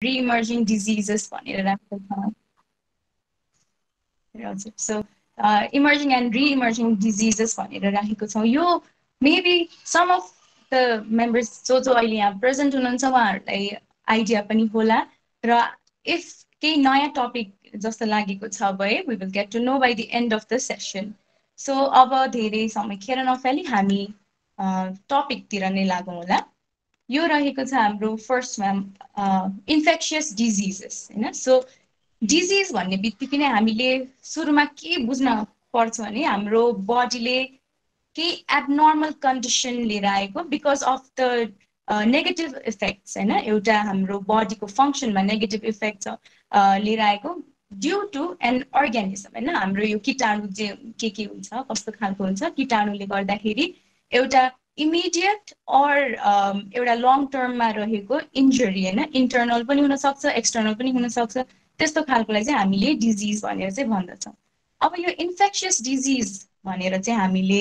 re-emerging diseases भनेर राखेको छ हजुर so emerging and re-emerging diseases भनेर राखेको छौँ यो maybe some of the members जो जो अहिले यहाँ प्रेजेन्ट हुनुहुन्छ उहाँहरूलाई आइडिया पनि होला र इफ केही नयाँ टपिक जस्तो लागेको छ भए we will get to know by the end of the session so अब धेरै समय खेर नफाली हामी टपिकतिर नै लागौँ होला यो रहेको छ हाम्रो फर्स्टमा इन्फेक्सियस डिजिजेस होइन सो डिजिज भन्ने बित्तिकै नै हामीले सुरुमा के बुझ्न पर्छ भने हाम्रो बडीले केही एबनर्मल कन्डिसन लिएर आएको because of the negative effects होइन एउटा हाम्रो बडीको फङ्सनमा नेगेटिभ इफेक्ट लिएर आएको ड्यु टु एन अर्ग्यानिजम होइन हाम्रो यो कीटाणु के हुन्छ कस्तो खालको हुन्छ कीटाणुले गर्दाखेरि एउटा इमिडिएट अर एउटा लङ टर्ममा रहेको इन्जरी होइन इन्टर्नल पनि हुनसक्छ एक्सटर्नल पनि हुनसक्छ त्यस्तो खालकोलाई चाहिँ हामीले डिजिज भनेर चाहिँ भन्दछौँ अब यो इन्फेक्सियस डिजिज भनेर चाहिँ हामीले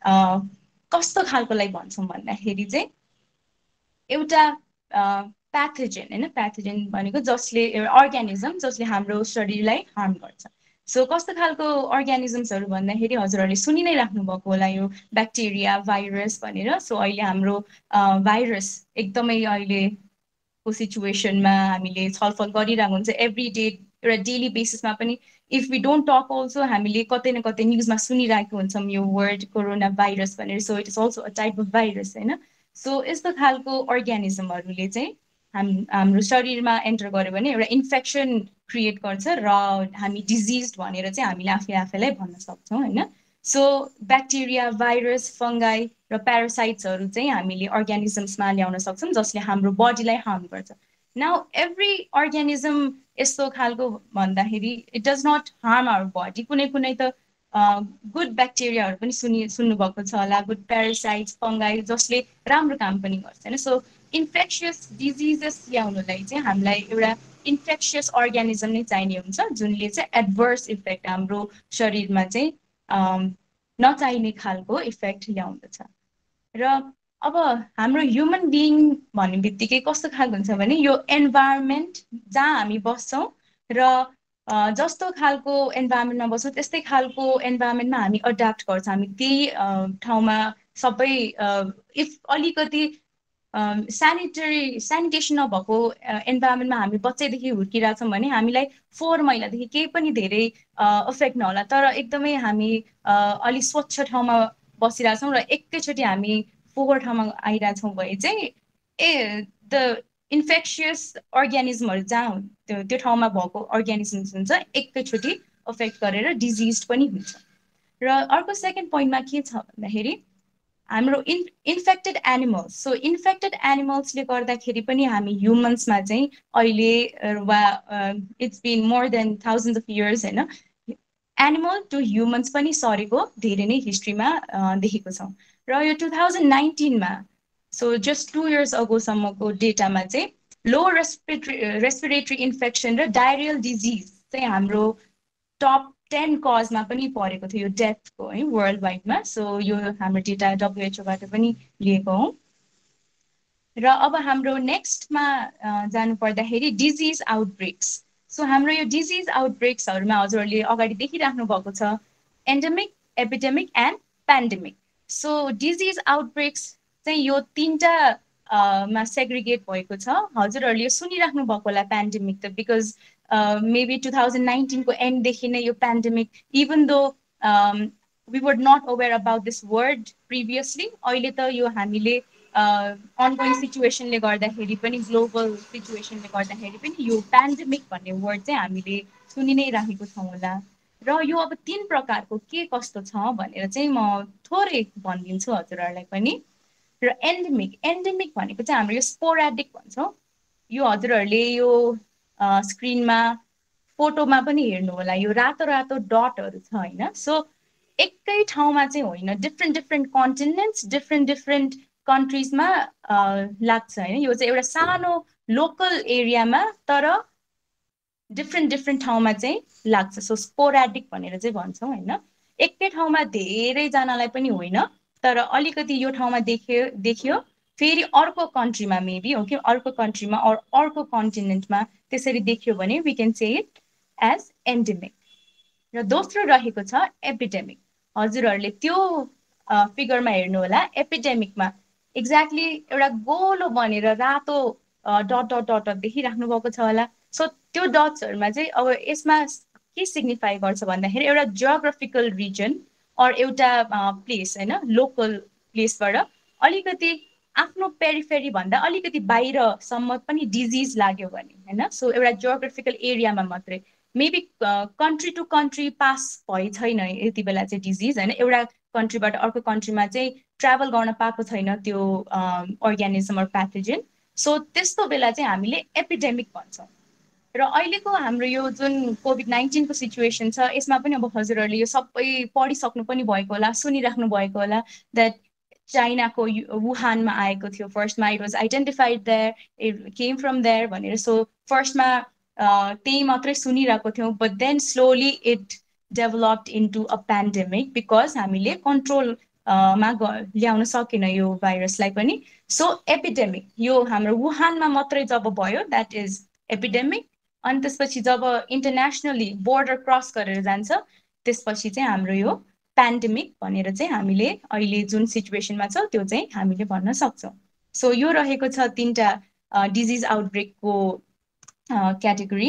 कस्तो खालकोलाई भन्छौँ भन्दाखेरि चाहिँ एउटा प्याथोजेन होइन प्याथोजेन भनेको जसले एउटा अर्ग्यानिजम जसले हाम्रो शरीरलाई हार्म गर्छ सो कस्तो खालको अर्ग्यानिजम्सहरू भन्दाखेरि हजुरहरूले सुनि नै राख्नुभएको होला यो ब्याक्टेरिया भाइरस भनेर सो अहिले हाम्रो भाइरस एकदमै अहिलेको सिचुएसनमा हामीले छलफल गरिरहेको हुन्छ एभ्री डे एउटा डेली बेसिसमा पनि if we don't talk also हामीले कतै न कतै न्युजमा सुनिरहेको हुन्छौँ यो वर्ड कोरोना भाइरस भनेर so it is also a type of virus होइन सो यस्तो खालको अर्ग्यानिजमहरूले चाहिँ हाम्रो शरीरमा एन्टर गर्यो भने एउटा इन्फेक्सन क्रिएट गर्छ र हामी डिजिज भनेर चाहिँ हामीले आफैलाई भन्न सक्छौँ होइन सो ब्याक्टेरिया भाइरस फङ्गाई र प्यारासाइट्सहरू चाहिँ हामीले अर्ग्यानिजम्समा ल्याउन सक्छौँ जसले हाम्रो बडीलाई हार्म गर्छ नाउ एभ्री अर्ग्यानिजम यस्तो खालको भन्दाखेरि it does not harm our body कुनै कुनै त गुड ब्याक्टेरियाहरू पनि सुन्नुभएको छ होला गुड प्यारासाइट्स फङ्गाई जसले राम्रो काम पनि गर्छ होइन सो इन्फेक्सियस डिजिजेस ल्याउनुलाई चाहिँ हामीलाई एउटा इन्फेक्सियस अर्ग्यानिजम नै चाहिने हुन्छ जुनले चाहिँ एडभर्स इफेक्ट हाम्रो शरीरमा चाहिँ नचाहिने खालको इफेक्ट ल्याउँदछ र अब हाम्रो ह्युमन बिइङ भन्ने बित्तिकै कस्तो खालको हुन्छ भने यो एन्भाइरोमेन्ट जहाँ हामी बस्छौँ र जस्तो खालको एन्भाइरोमेन्टमा बस्छौँ त्यस्तै खालको एन्भाइरोमेन्टमा हामी एडाप्ट गर्छ हामी त्यही ठाउँमा सबै इफ अलिकति सेनिटेसन नभएको एन्भाइरोमेन्टमा हामी बच्चैदेखि हुर्किरहेछौँ भने हामीलाई 4 महिनादेखि केही पनि धेरै इफेक्ट नहोला तर एकदमै हामी अलिक स्वच्छ ठाउँमा बसिरहेछौँ र एकैचोटि हामी फोहोर ठाउँमा आइरहेछौँ भए चाहिँ द इन्फेक्सियस अर्ग्यानिजमहरू जहाँ त्यो ठाउँमा भएको अर्ग्यानिजम्स हुन्छ एकैचोटि इफेक्ट गरेर डिजिज पनि हुन्छ र अर्को सेकेन्ड पोइन्टमा के छ भन्दाखेरि हाम्रो इन्फेक्टेड एनिमल्स सो इन्फेक्टेड एनिमल्सले गर्दाखेरि पनि हामी ह्युमन्समा चाहिँ अहिले वा it's been more than thousands of years होइन एनिमल टु ह्युमन्स पनि सरेको धेरै नै हिस्ट्रीमा देखेको छौँ र यो 2019मा सो जस्ट 2 इयर्स अगोसम्मको डेटामा चाहिँ लो रेस्पिरेटरी इन्फेक्सन र डायरियल डिजिज चाहिँ हाम्रो टप 10 कजमा पनि परेको थियो यो डेथको है वर्ल्ड वाइडमा सो यो हाम्रो डेटा डब्लुएचओबाट पनि लिएको हौँ र अब हाम्रो नेक्स्टमा जानु पर्दाखेरि डिजिज आउटब्रेक्स सो हाम्रो यो डिजिज आउटब्रेक्सहरूमा हजुरहरूले अगाडि देखिराख्नु भएको छ endemic epidemic and pandemic so disease outbreaks चाहिँ यो 3टा मा सेग्रिगेट भएको छ हजुरहरूले सुनिराख्नु भएको होला पेन्डेमिक त बिकज maybe 2019 को एन्डदेखि नै यो pandemic even though we were not aware about this word previously अहिले त यो हामीले ongoing सिचुएसनले गर्दाखेरि पनि ग्लोबल सिचुएसनले गर्दाखेरि पनि यो पेन्डेमिक भन्ने वर्ड चाहिँ हामीले सुनि नै राखेको छौँ होला र यो अब 3 प्रकारको के कस्तो छ भनेर चाहिँ म थोरै भनिदिन्छु हजुरहरूलाई पनि र एन्डेमिक भनेको चाहिँ हाम्रो यो स्पोराडिक भन्छौँ यो हजुरहरूले यो स्क्रिनमा फोटोमा पनि हेर्नु होला यो रातो रातो डटहरू छ होइन सो एकै ठाउँमा चाहिँ होइन डिफ्रेन्ट कन्टिनेन्ट्स डिफ्रेन्ट कन्ट्रिजमा लाग्छ होइन यो चाहिँ एउटा सानो लोकल एरियामा तर डिफ्रेन्ट ठाउँमा चाहिँ लाग्छ सो स्पोराडिक भनेर चाहिँ भन्छौँ होइन एकै ठाउँमा धेरैजनालाई पनि होइन तर अलिकति यो ठाउँमा देखियो फेरि अर्को कन्ट्रीमा मेबी हो कि अर्को कन्ट्रीमा अर्को कन्टिनेन्टमा त्यसरी देखियो भने we can say it as endemic. र दोस्रो रहेको छ एपिडेमिक। हजुरहरूले त्यो फिगरमा हेर्नु होला, एपिडेमिकमा एक्ज्याक्टली एउटा गोलो बनेर रातो डट डट डट डट देखिराख्नु भएको छ होला। सो त्यो डट्सहरूमा चाहिँ अब यसमा के सिग्निफाई गर्छ भन्दाखेरि एउटा जियोग्राफिकल रिजन अर एउटा प्लेस होइन, लोकल प्लेसबाट अलिकति आफ्नो पेरिफेरी भन्दा अलिकति बाहिरसम्म पनि डिजिज लाग्यो भने होइन, सो एउटा जियोग्राफिकल एरियामा मात्रै, maybe country to country pass भइ छैन यति बेला चाहिँ डिजिज होइन, एउटा कन्ट्रीबाट अर्को कन्ट्रीमा चाहिँ ट्राभल गर्न पाएको छैन त्यो अर्ग्यानिजम अर प्याथोजेन। सो त्यस्तो बेला चाहिँ हामीले एपिडेमिक भन्छौँ। र अहिलेको हाम्रो यो जुन कोभिड-19 को सिचुएसन छ यसमा पनि अब हजुरहरूले यो सबै पढिसक्नु पनि भएको होला, सुनिराख्नु भएको होला द्याट चाइनाको वुहानमा आएको थियो फर्स्टमा, it was identified there, it came from there भनेर। सो फर्स्टमा त्यही मात्रै सुनिरहेको थियौँ, but then slowly it developed into a pandemic because हामीले कन्ट्रोल मा ल्याउन सकेन यो भाइरसलाई पनि। सो एपिडेमिक यो हाम्रो वुहानमा मात्रै जब भयो द्याट इज एपिडेमिक। अनि त्यसपछि जब इन्टरनेसनली बोर्डर क्रस गरेर जान्छ त्यसपछि चाहिँ हाम्रो यो पेन्डेमिक भनेर चाहिँ हामीले अहिले जुन सिचुएसनमा छ त्यो चाहिँ हामीले भन्न सक्छौँ। सो यो रहेको छ 3टा डिजिज आउटब्रेकको क्याटेगोरी।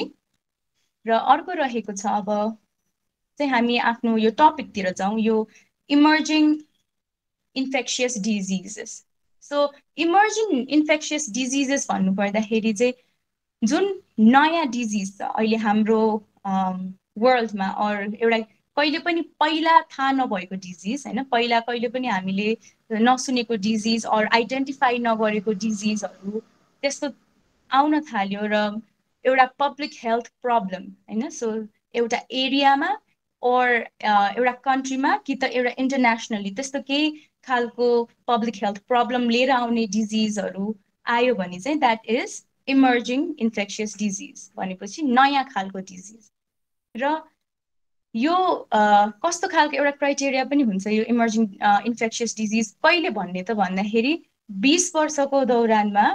र अर्को रहेको छ अब चाहिँ हामी आफ्नो यो टपिकतिर जाउँ, यो emerging infectious diseases. So emerging infectious diseases भन्नुपर्दाखेरि चाहिँ जुन नयाँ डिजिज छ अहिले हाम्रो वर्ल्डमा अर एउटा कहिले पनि पहिला थाहा नभएको डिजिज होइन, पहिला कहिले पनि हामीले नसुनेको डिजिज अर आइडेन्टिफाई नगरेको डिजिजहरू त्यस्तो आउन थाल्यो र एउटा पब्लिक हेल्थ प्रब्लम होइन। सो एउटा एरियामा और एउटा कन्ट्रीमा कि त एउटा इन्टरनेसनली त्यस्तो केही खालको पब्लिक हेल्थ प्रब्लम लिएर आउने डिजिजहरू आयो भने चाहिँ that is emerging infectious disease भनेपछि नयाँ खालको डिजिज। र यो कस्तो खालको एउटा क्राइटेरिया पनि हुन्छ यो इमर्जिङ इन्फेक्सियस डिजिज कहिले भन्ने त भन्दाखेरि 20 वर्षको दौरानमा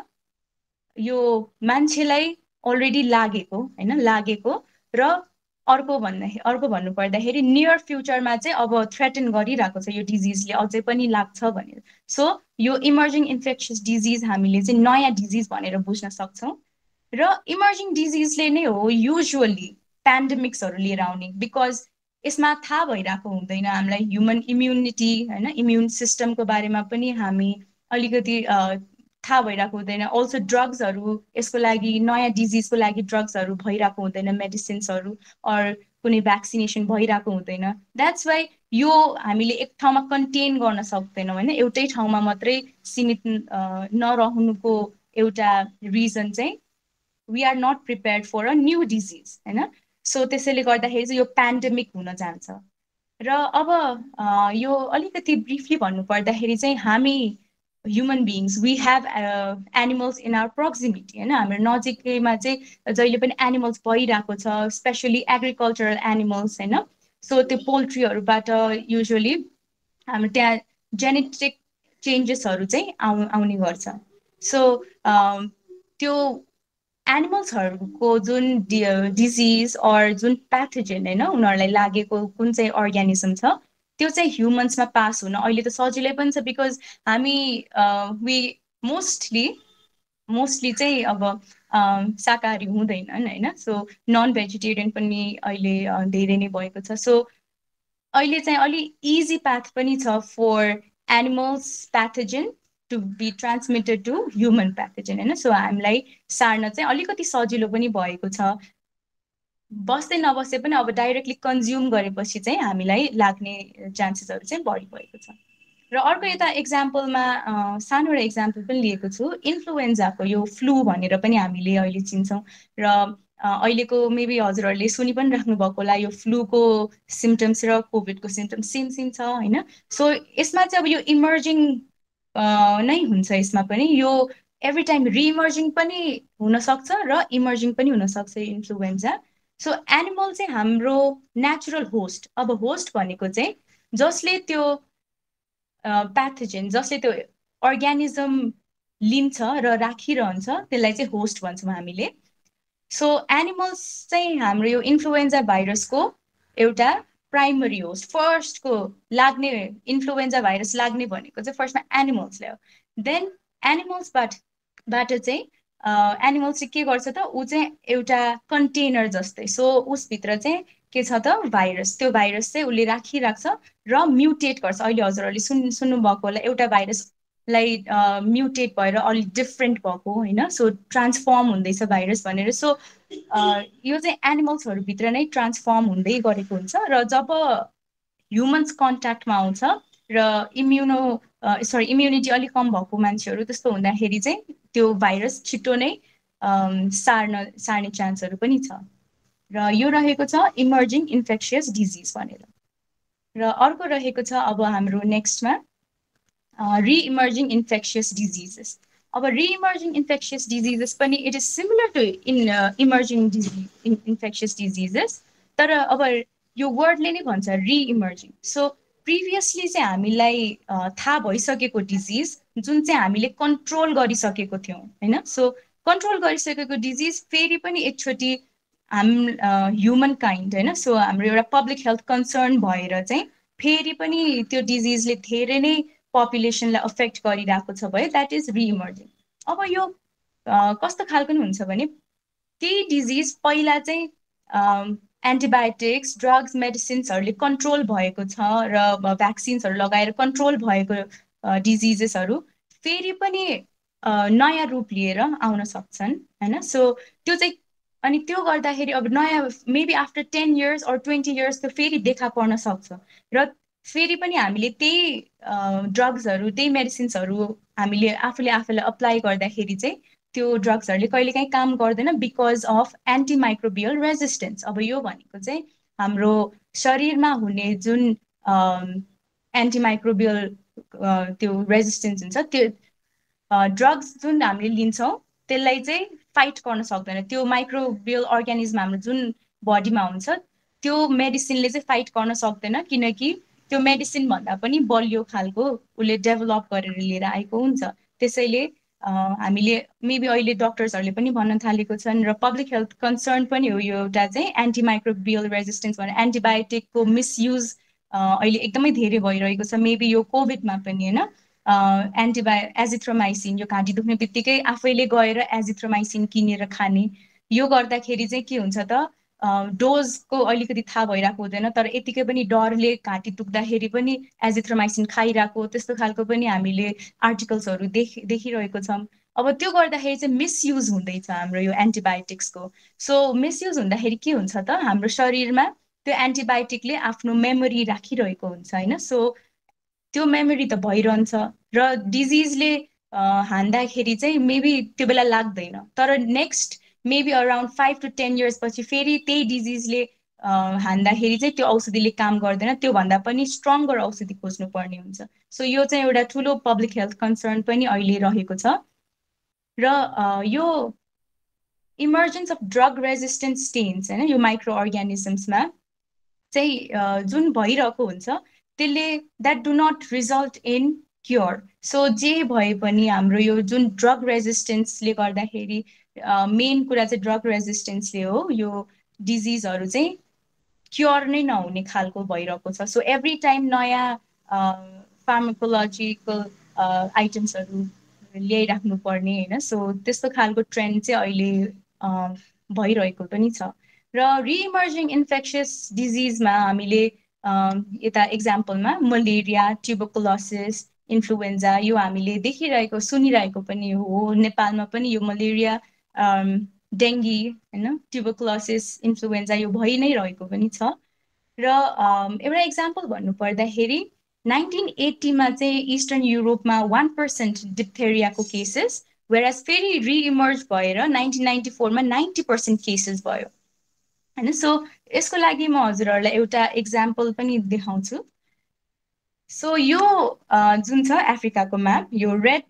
यो मान्छेलाई अलरेडी लागेको होइन, लागेको र अर्को भन्नु पर्दाखेरि नियर फ्युचरमा चाहिँ अब थ्रेटन गरिरहेको छ यो डिजिजले अझै पनि लाग्छ भनेर। सो यो इमर्जिङ इन्फेक्सियस डिजिज हामीले चाहिँ नयाँ डिजिज भनेर बुझ्न सक्छौँ। र इमर्जिङ डिजिजले नै हो युजुअली पेन्डेमिक्सहरू लिएर आउने बिकज यसमा थाहा भइरहेको हुँदैन हामीलाई ह्युमन इम्युनिटी होइन, इम्युन सिस्टमको बारेमा पनि हामी अलिकति थाहा भइरहेको हुँदैन। अल्सो ड्रग्सहरू यसको लागि नयाँ डिजिजको लागि ड्रग्सहरू भइरहेको हुँदैन, मेडिसिन्सहरू अर कुनै भ्याक्सिनेसन भइरहेको हुँदैन। द्याट्स वाइ यो हामीले एक ठाउँमा कन्टेन गर्न सक्दैनौँ होइन, एउटै ठाउँमा मात्रै सीमित नरहनुको एउटा रिजन चाहिँ we are not prepared for a new disease होइन। सो त्यसैले गर्दाखेरि चाहिँ यो पेन्डेमिक हुन जान्छ। र अब यो अलिकति ब्रिफली भन्नुपर्दाखेरि चाहिँ हामी human beings we have animals in our proximity होइन, हाम्रो नजिकैमा चाहिँ जहिले पनि एनिमल्स भइरहेको छ, स्पेसली एग्रिकल्चरल एनिमल्स होइन। सो त्यो पोल्ट्रीहरूबाट युजुअली हाम्रो त्यहाँ जेनेटिक चेन्जेसहरू चाहिँ आउने गर्छ। सो त्यो एनिमल्सहरूको जुन डिजिज अर जुन प्याथोजेन होइन उनीहरूलाई लागेको कुन चाहिँ अर्ग्यानिजम छ त्यो चाहिँ ह्युमन्समा पास हुन अहिले त सजिलै पनि छ बिकज हामी वी मोस्टली चाहिँ अब शाकाहारी हुँदैनन् होइन। सो नन भेजिटेरियन पनि अहिले धेरै नै भएको छ। सो अहिले चाहिँ अलि इजी पाथ पनि छ for animals pathogen to be transmitted to human pathogen होइन। सो हामीलाई सार्न चाहिँ अलिकति सजिलो पनि भएको छ, बस्दै नबस्दै पनि अब डाइरेक्टली कन्ज्युम गरेपछि चाहिँ हामीलाई लाग्ने चान्सेसहरू चाहिँ बढी भएको छ। र अर्को यता एक्जाम्पलमा सानो एउटा एक्जाम्पल पनि लिएको छु, इन्फ्लुएन्जाको यो फ्लू भनेर पनि हामीले अहिले चिन्छौँ। र अहिलेको मेबी हजुरहरूले सुनि पनि राख्नु भएको होला यो फ्लूको सिम्टम्स र कोभिडको सिम्टम्स सेम छ होइन। सो यसमा चाहिँ अब यो इमर्जिङ नै हुन्छ, यसमा पनि यो एभ्री टाइम रिइमर्जिङ पनि हुनसक्छ र इमर्जिङ पनि हुनसक्छ इन्फ्लुएन्जा। सो एनिमल चाहिँ हाम्रो नेचुरल होस्ट, अब होस्ट भनेको चाहिँ जसले त्यो प्याथोजेन जसले त्यो अर्ग्यानिजम लिन्छ र राखिरहन्छ, त्यसलाई चाहिँ होस्ट भन्छौँ हामीले। सो एनिमल्स चाहिँ हाम्रो यो इन्फ्लुएन्जा भाइरसको एउटा प्राइमरी होस्ट, फर्स्टको लाग्ने इन्फ्लुएन्जा भाइरस लाग्ने भनेको चाहिँ फर्स्टमा एनिमल्सले हो। देन एनिमल्सबाट चाहिँ एनिमल्स चाहिँ के गर्छ त, ऊ चाहिँ एउटा कन्टेनर जस्तै, सो उसभित्र चाहिँ के छ त भाइरस, त्यो भाइरस चाहिँ उसले राखिराख्छ र म्युटेट गर्छ। अहिले हजुरहरूले सुन्नुभएको होला एउटा भाइरसलाई म्युटेट भएर अलिक डिफ्रेन्ट भएको होइन, सो ट्रान्सफर्म हुँदैछ भाइरस भनेर। सो यो चाहिँ एनिमल्सहरूभित्र नै ट्रान्सफर्म हुँदै गरेको हुन्छ र जब ह्युमन्स कन्ट्याक्टमा आउँछ र इम्युनिटी अलिक कम भएको मान्छेहरू, त्यस्तो हुँदाखेरि चाहिँ त्यो भाइरस छिटो नै सार्ने चान्सहरू पनि छ। र यो रहेको छ इमर्जिङ इन्फेक्सियस डिजिज भनेर। र अर्को रहेको छ अब हाम्रो नेक्स्टमा रिइमर्जिङ इन्फेक्सियस डिजिजेस। अब रिइमर्जिङ इन्फेक्सियस डिजिजेस पनि it is similar to emerging infectious diseases, तर अब यो वर्डले नै भन्छ रिइमर्जिङ। सो प्रिभियसली चाहिँ हामीलाई थाहा भइसकेको डिजिज जुन चाहिँ हामीले कन्ट्रोल गरिसकेको थियौँ होइन, सो कन्ट्रोल गरिसकेको डिजिज फेरि पनि एकचोटि ह्युमन काइन्ड होइन, सो हाम्रो एउटा पब्लिक हेल्थ कन्सर्न भएर चाहिँ फेरि पनि त्यो डिजिजले धेरै नै पपुलेसनलाई अफेक्ट गरिरहेको छ भयो, द्याट इज रिइमर्जिङ। अब यो कस्तो खालको नि हुन्छ भने, त्यही डिजिज पहिला चाहिँ एन्टिबायोटिक्स, ड्रग्स, मेडिसिन्सहरूले कन्ट्रोल भएको छ र भ्याक्सिन्सहरू लगाएर कन्ट्रोल भएको डिजिजेसहरू फेरि पनि नयाँ रूप लिएर आउन सक्छन् होइन। सो त्यो चाहिँ अनि त्यो गर्दाखेरि अब नयाँ maybe after 10 years or 20 years त्यो फेरि देखा पर्न सक्छ र फेरि पनि हामीले त्यही ड्रग्सहरू, त्यही मेडिसिन्सहरू हामीले आफूलाई अप्लाई गर्दाखेरि चाहिँ त्यो ड्रग्सहरूले कहिलेकाहीँ काम गर्दैन बिकज अफ एन्टिमाइक्रोबियल रेजिस्टेन्स। अब यो भनेको चाहिँ हाम्रो शरीरमा हुने जुन एन्टिमाइक्रोबियल त्यो रेजिस्टेन्स हुन्छ, त्यो ड्रग्स जुन हामीले लिन्छौँ त्यसलाई चाहिँ फाइट गर्न सक्दैन। त्यो माइक्रोबियल अर्ग्यानिजम हाम्रो जुन बडीमा हुन्छ त्यो मेडिसिनले चाहिँ फाइट गर्न सक्दैन, किनकि त्यो मेडिसिन भन्दा पनि बलियो खालको उसले डेभलप गरेर लिएर आएको हुन्छ। त्यसैले हामीले मेबी अहिले डक्टर्सहरूले पनि भन्न थालेको छन् र पब्लिक हेल्थ कन्सर्न पनि हो यो एउटा चाहिँ एन्टिमाइक्रोबियल रेजिस्टेन्स भनेर। एन्टिबायोटिकको मिसयुज अहिले एकदमै धेरै भइरहेको छ, मेबी यो कोभिडमा पनि होइन। एजिथ्रोमाइसिन, यो घाँटी दुख्ने बित्तिकै आफैले गएर एजिथ्रोमाइसिन किनेर खाने, यो गर्दाखेरि चाहिँ के हुन्छ त डोजको अलिकति थाहा भइरहेको हुँदैन, तर यतिकै पनि डरले घाँटी दुख्दाखेरि पनि एजिथ्रोमाइसिन खाइरहेको, त्यस्तो खालको पनि हामीले आर्टिकल्सहरू देखिरहेको छौँ। अब त्यो गर्दाखेरि चाहिँ मिसयुज हुँदैछ हाम्रो यो एन्टिबायोटिक्सको। सो मिसयुज हुँदाखेरि के हुन्छ त हाम्रो शरीरमा त्यो एन्टिबायोटिकले आफ्नो मेमोरी राखिरहेको हुन्छ होइन, सो त्यो मेमोरी त भइरहन्छ र डिजिजले हान्दाखेरि चाहिँ मेबी त्यो बेला लाग्दैन, तर next maybe around 5 to 10 years पछि फेरि त्यही डिजिजले हान्दाखेरि चाहिँ त्यो औषधिले काम गर्दैन, त्योभन्दा पनि स्ट्रङ्गर औषधि खोज्नु पर्ने हुन्छ। सो यो चाहिँ एउटा ठुलो पब्लिक हेल्थ कन्सर्न पनि अहिले रहेको छ। र यो emergence of drug resistant strains होइन, यो माइक्रो अर्ग्यानिजम्समा चाहिँ जुन भइरहेको हुन्छ त्यसले that do not result in cure. So जे भए पनि हाम्रो यो जुन ड्रग रेजिस्टेन्सले गर्दाखेरि मेन कुरा चाहिँ ड्रग रेजिस्टेन्सले हो, यो डिजिजहरू चाहिँ क्योर नै नहुने खालको भइरहेको छ। सो एभ्री टाइम नयाँ फार्माकोलोजिकल आइटम्सहरू ल्याइराख्नु पर्ने होइन, सो त्यस्तो खालको ट्रेन्ड चाहिँ अहिले भइरहेको पनि छ। र रिइमर्जिङ इन्फेक्सियस डिजिजमा हामीले यता एक्जाम्पलमा मलेरिया, ट्युबरकुलोसिस, इन्फ्लुएन्जा यो हामीले देखिरहेको सुनिरहेको पनि हो। नेपालमा पनि यो मलेरिया, डेङ्गी होइन, ट्युबरकुलोसिस, इन्फ्लुएन्जा यो भइ नै रहेको पनि छ। र एउटा एक्जाम्पल भन्नु पर्दाखेरि 1980 मा चाहिँ इस्टर्न युरोपमा 1% डिप्थेरियाको केसेस, वेयरएज फेरि रिइमर्ज भएर 1994 मा 90% केसेस भयो होइन। सो यसको लागि म हजुरहरूलाई एउटा एक्जाम्पल पनि देखाउँछु। सो यो जुन छ अफ्रिकाको म्याप, यो रेड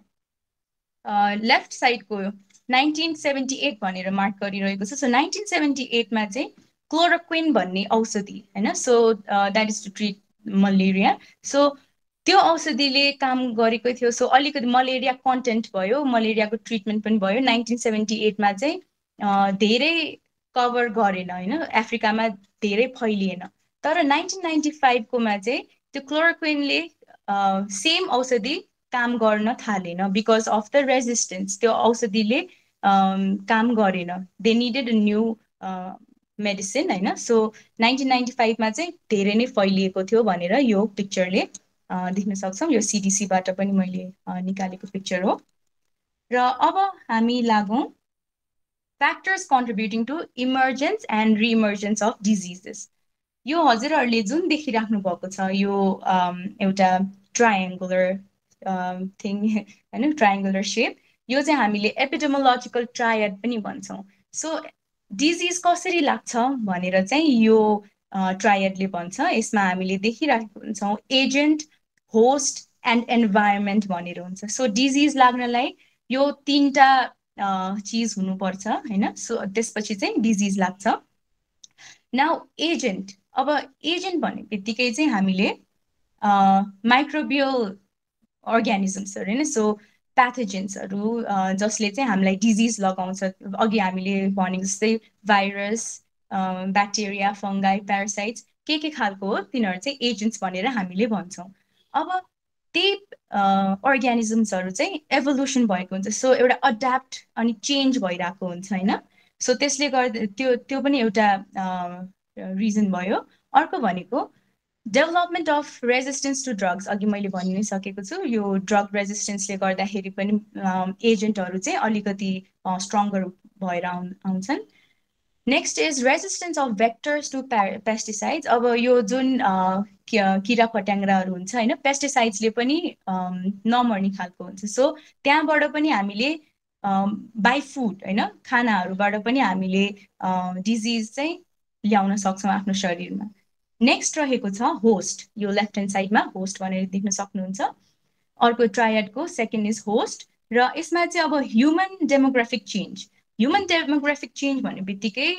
लेफ्ट साइडको 1978 भनेर मार्क गरिरहेको छ। सो 1978 मा चाहिँ क्लोरोक्विन भन्ने औषधि होइन, so that is to treat malaria. So त्यो औषधिले काम गरेको थियो। सो अलिकति मलेरिया कन्टेन्ट भयो, मलेरियाको ट्रिटमेन्ट पनि भयो। 1978मा चाहिँ धेरै कभर गरेन होइन, अफ्रिकामा धेरै फैलिएन। तर 1995कोमा चाहिँ त्यो क्लोरोक्विनले सेम औषधि काम गर्न थालेन बिकज अफ द रेजिस्टेन्स। त्यो औषधिले काम गरेन, they needed a new medicine होइन। सो 1995मा चाहिँ धेरै नै फैलिएको थियो भनेर यो पिक्चरले देख्न सक्छौँ। यो CDC-बाट पनि मैले निकालेको पिक्चर हो। र अब हामी लागौँ factors contributing to emergence and reemergence of diseases. यो हजुरहरूले जुन देखिराख्नु भएको छ यो एउटा ट्रायङ्गुलर थिङ होइन, ट्रायङ्गुलर सेप। यो चाहिँ हामीले एपिडेमोलोजिकल ट्रायड पनि भन्छौँ। सो डिजिज कसरी लाग्छ भनेर चाहिँ यो ट्रायडले भन्छ। यसमा हामीले देखिरहेको हुन्छौँ एजेन्ट, होस्ट एन्ड एन्भाइरोमेन्ट भनेर हुन्छ। सो डिजिज लाग्नलाई यो तीनटा चिज हुनुपर्छ होइन। सो त्यसपछि चाहिँ डिजिज लाग्छ। नाउ एजेन्ट, अब एजेन्ट भन्ने बित्तिकै चाहिँ हामीले माइक्रोबियल अर्ग्यानिजम्सहरू होइन, सो प्याथोजेन्सहरू जसले चाहिँ हामीलाई डिजिज लगाउँछ। अघि हामीले भनेको जस्तै भाइरस, ब्याक्टेरिया, फङ्गाई, प्यारासाइट्स के खालको हो तिनीहरू चाहिँ एजेन्ट्स भनेर हामीले भन्छौँ। अब त्यही अर्ग्यानिजम्सहरू चाहिँ एभोल्युसन भएको हुन्छ। सो एउटा अड्याप्ट अनि चेन्ज भइरहेको हुन्छ होइन। सो त्यसले गर्दा त्यो पनि एउटा रिजन भयो। अर्को भनेको development of resistance to drugs. अघि मैले भनि नै सकेको छु, यो ड्रग रेजिस्टेन्सले गर्दाखेरि पनि एजेन्टहरू चाहिँ अलिकति स्ट्रङ्गर भएर आउँछन्। Next is resistance of vectors to pesticides. अब यो जुन किरा फट्याङ्ग्राहरू हुन्छ होइन, पेस्टिसाइड्सले पनि नमर्ने खालको हुन्छ। सो त्यहाँबाट पनि हामीले बाई फुड होइन, खानाहरूबाट पनि हामीले डिजिज चाहिँ ल्याउन सक्छौँ आफ्नो शरीरमा। नेक्स्ट रहेको छ होस्ट। यो लेफ्ट ह्यान्ड साइडमा होस्ट भनेर देख्न सक्नुहुन्छ। अर्को ट्रायडको सेकेन्ड इज होस्ट। र यसमा चाहिँ अब human demographic change. Human demographic change भन्ने बित्तिकै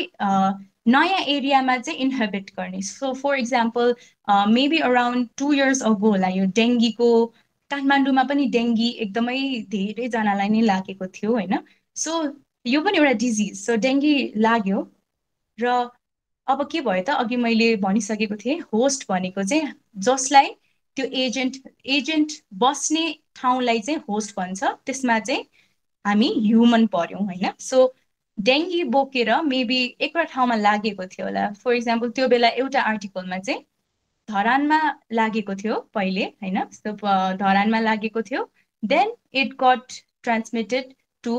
नयाँ एरियामा चाहिँ इन्हेबिट गर्ने। So for example maybe around 2 years ago होला यो डेङ्गीको, काठमाडौँमा पनि डेङ्गी एकदमै धेरैजनालाई नै लागेको थियो होइन। सो यो पनि एउटा डिजिज। सो डेङ्गी लाग्यो र अब के भयो त, अघि मैले भनिसकेको थिएँ होस्ट भनेको चाहिँ जसलाई त्यो एजेन्ट बस्ने ठाउँलाई चाहिँ होस्ट भन्छ। त्यसमा चाहिँ हामी ह्युमन पर्यौँ होइन। सो डेङ्गी बोकेर मेबी एउटा ठाउँमा लागेको थियो होला। फर इक्जाम्पल त्यो बेला एउटा आर्टिकलमा चाहिँ धरानमा लागेको थियो पहिले होइन। सो धरानमा लागेको थियो, then it got transmitted to